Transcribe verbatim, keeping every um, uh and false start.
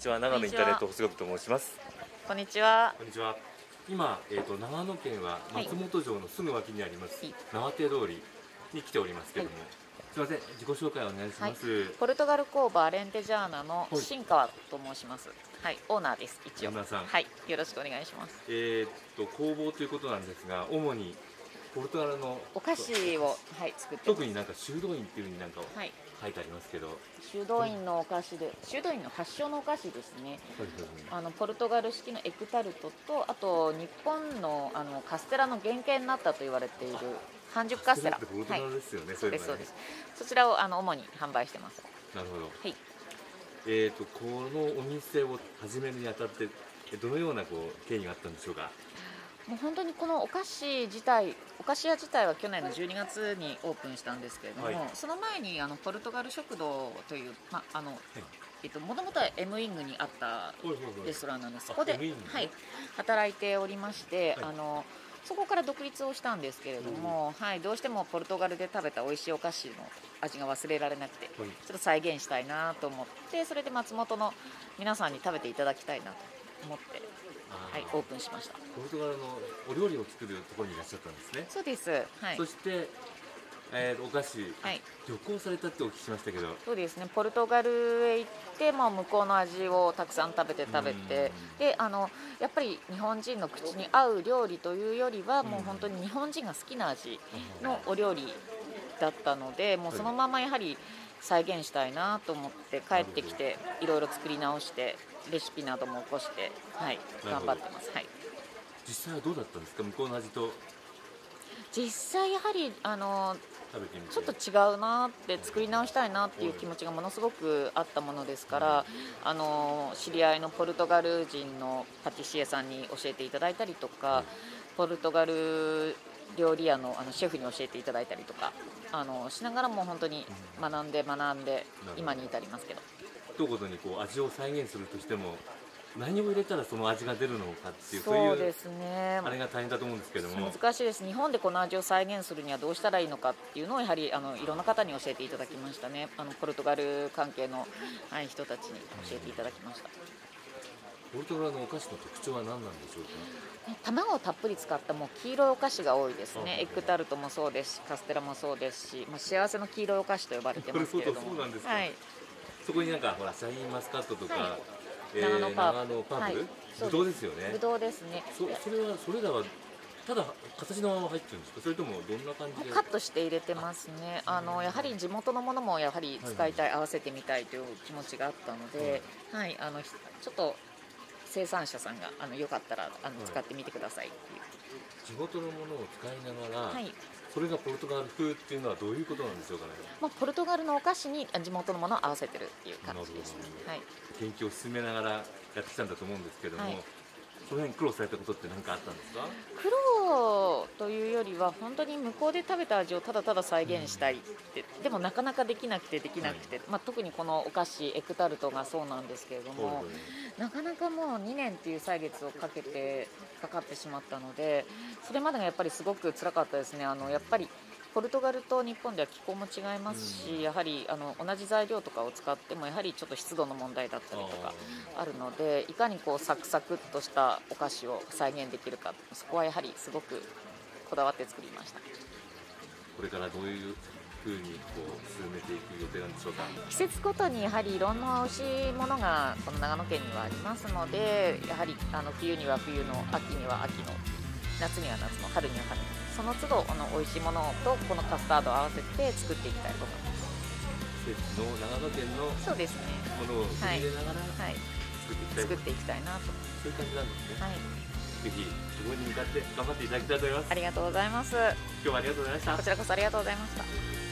ちは、長野インターネット放送局と申します。 こんにちは。 こんにちは。今、えーと、長野県は松本城のすぐ脇にあります、はい、縄手通りに来ておりますけれども、はい、すみません、自己紹介をお願いします。はい、 ポルトガル工場レンテジャーナの新川と申します。はい、オーナーです。一応。 オーナーさん。 はい、よろしくお願いします。 えーと、工房ということなんですが、主にポルトガルのお菓子を、はい、作ってます。 特になんか修道院っていうふうになんか、はい、書いてありますけど、 修道院のお菓子で、修道院の発祥のお菓子ですね。あのポルトガル式のエクタルトと、あと日本のあのカステラの原型になったと言われている半熟カステラ。 ポルトガルですよね。 そうですそうです。そちらをあの主に販売してます。 なるほど。 はい。 えっとこのお店を始めるにあたってどのようなこう経緯があったんでしょうか。 もう本当にこのお菓子自体、お菓子屋自体は去年のじゅうにがつにオープンしたんですけれども、はい、その前にあのポルトガル食堂という、まああのはい、えっともともとはエムウィングにあったレストランなんです。そこで、ね、はい、働いておりまして、はい、あのそこから独立をしたんですけれども、はい、どうしてもポルトガルで食べた美味しいお菓子の味が忘れられなくて、はい、ちょっと再現したいなと思って、それで松本の皆さんに食べていただきたいなと思って。はい、オープンしました。 ポルトガルのお料理を作るところにいらっしゃったんですね。 そうです。はい。 そして、えー、お菓子、はい、旅行されたってお聞きしましたけど。 そうですね。ポルトガルへ行って、まあ向こうの味をたくさん食べて食べて、で、あのやっぱり日本人の口に合う料理というよりは、もう本当に日本人が好きな味のお料理だったので、もうそのままやはり再現したいなと思って帰ってきていろいろ作り直して。レシピなども起こして、はい、頑張ってます。はい。 実際はどうだったんですか、向こうの味と。 実際やはりあのちょっと違うなって作り直したいなっていう気持ちがものすごくあったものですから、あの知り合いのポルトガル人のパティシエさんに教えていただいたりとか、ポルトガル料理屋のあのシェフに教えていただいたりとかあのしながらも本当に学んで学んで今に至りますけど。 一言にこう味を再現するとしても何を入れたらその味が出るのかっていう、 そうですね、 あれが大変だと思うんですけども、 難しいです。日本でこの味を再現するにはどうしたらいいのかっていうのをやはりあのいろんな方に教えていただきましたね。あのポルトガル関係の、はい、人たちに教えていただきました。 ポルトガルのお菓子の特徴は何なんでしょうか。 卵をたっぷり使ったもう黄色いお菓子が多いですね。エッグタルトもそうですし、カステラもそうですし、まあ、幸せの黄色いお菓子と呼ばれてますけれども、 そうなんですか。 はい、 そこになんかほらシャインマスカットとか、はい、えー、 長野パープル、 長野パープル、ぶどうですよね。 ぶどうですね。 そ, それはそれらはただ形のまま入ってるんですか、それともどんな感じで。 カットして入れてますね。あのやはり地元のものもやはり使いたい、はい、合わせてみたいという気持ちがあったので、はい、はい、あのちょっと生産者さんがあのよかったらあの使ってみてくださいっていう、はい、 地元のものを使いながら、 はい、 それがポルトガル風っていうのはどういうことなんでしょうかね。 まあ、ポルトガルのお菓子に地元のものを合わせてるっていう感じですね。はい、 研究を進めながらやってきたんだと思うんですけども、はい、その辺苦労されたことって何かあったんですか。 苦労というよりは本当に向こうで食べた味をただただ再現したいって、うん、でもなかなかできなくてできなくて、はい、まあ、特にこのお菓子エクタルトがそうなんですけれども、なかなかもうにねんっていう歳月をかけてかかってしまったので、それまでがやっぱりすごく辛かったですね。あのやっぱりポルトガルと日本では気候も違いますし、やはりあの同じ材料とかを使ってもやはりちょっと湿度の問題だったりとかあるので、いかにこうサクサクっとしたお菓子を再現できるか、そこはやはりすごくこだわって作りました。 これからどういう風にこう進めていく予定なんでしょうか。 季節ごとにやはりいろんな美味しいものがこの長野県にはありますので、やはりあの冬には冬の、秋には秋の、夏には夏の、春には春の、その都度あの美味しいものとこのカスタードを合わせて作っていきたいと思います。 季節の長野県のそうですね、 ものを取り入れながら作っていきたい、 はいはい、作っていきたいなと、 そういう感じなんですね。 はい、 ぜひ希望に向かって頑張っていただきたいと思います。 ありがとうございます。 今日はありがとうございました。 こちらこそありがとうございました。